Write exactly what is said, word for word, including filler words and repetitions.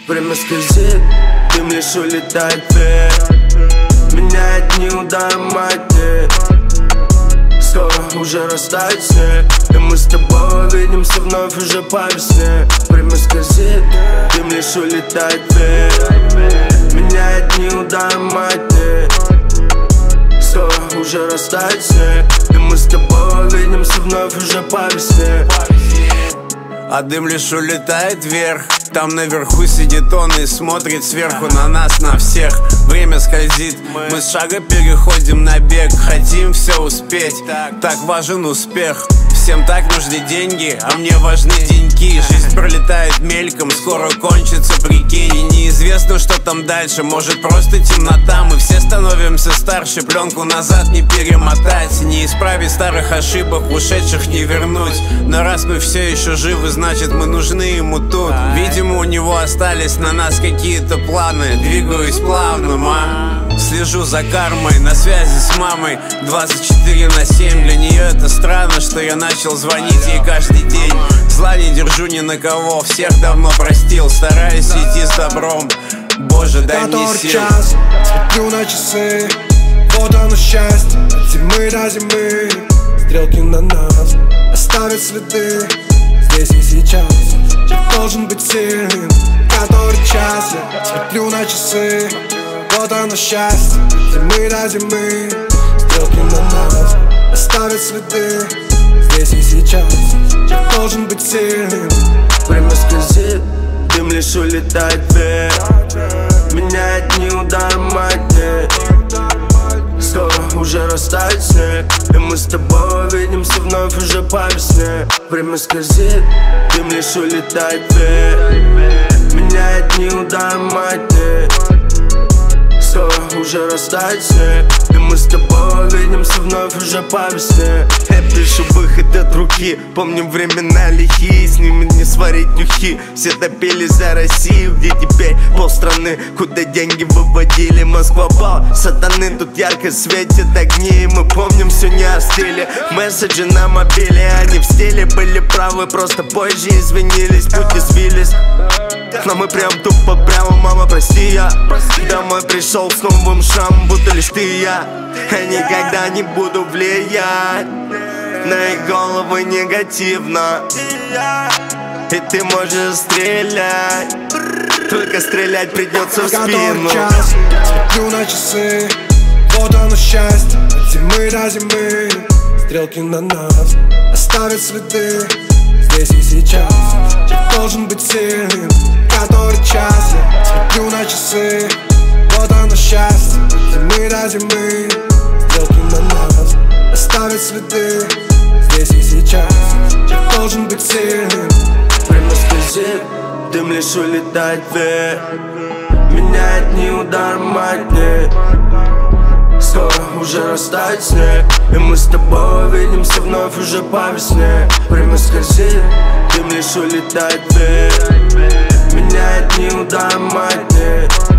Время скользит, дым лишь улетает вверх. Меняет дни удары матери. Скоро уже растает снег, и мы с тобой увидимся вновь уже по весне. Время скользит, дым лишь улетает вверх. Меняет дни удары матери. Скоро уже растает снег, и мы с тобой увидимся вновь уже по весне. А дым лишь улетает вверх. Там наверху сидит он и смотрит сверху на нас, на всех. Время скользит, мы с шага переходим на бег. Хотим все успеть, так важен успех. Всем так нужны деньги, а мне важны деньки. Жизнь пролетает мельком, скоро кончится, прикинь. И неизвестно, что там дальше, может просто темнота. Мы все становимся старше, пленку назад не перемотать. Не исправить старых ошибок, ушедших не вернуть. Но раз мы все еще живы, значит мы нужны ему тут. Видимо, у него остались на нас какие-то планы. Двигаюсь плавно, ма. Слежу за кармой, на связи с мамой двадцать четыре на семь. Для нее это странно, что я начал звонить ей каждый день. Зла не держу ни на кого, всех давно простил. Стараюсь идти с добром, Боже, дай мне сил. Час, смотрю на часы, вот оно счастье, от зимы до зимы. Стрелки на нас оставят следы здесь и сейчас. Должен быть сильным, который час. Я смотрю на часы, вот оно счастье, от зимы до зимы. Стрелки на нас оставят следы здесь и сейчас. Должен быть сильным. Время скользит, дым лишь улетает вверх. Меняет дни удары матери. Скоро уже растает снег, и мы с тобой увидимся вновь уже по весне. Время скользит, дым лишь улетает вверх. Меняет дни удары матери. Скоро уже растает снег, и мы с тобой увидимся вновь уже по весне. Я пишу выход от руки, помним времена лихие. С ними не сварить нюхи, все топили за Россию. Где теперь полстраны, куда деньги выводили. Москва бал, сатаны, тут ярко светят огни. И мы помним, все не остыли. Месседжи на мобиле, они в стиле. Были правы, просто позже извинились. Пути свились, но мы прям тупо прямо, мама, прости, я домой пришел с новым шрамом, будто лишь ты и я. Я никогда не буду влиять на их головы негативно. И ты можешь стрелять, только стрелять придется в спину. Час, смотрю на часы, вот оно счастье, от зимы до зимы. Стрелки на нас оставят следы здесь и сейчас. Должен быть сильным, который час. Я смотрю на часы, вот оно счастье, от зимы до зимы. Стрелки на нас оставят следы здесь и сейчас. Должен быть сильным. Время скользит, дым лишь улетает вверх. Меняет дни удары матери. Скоро уже растает снег, и мы с тобой увидимся вновь уже по весне. Время скользит, дым лишь улетает вверх. Меняет дни удары матери.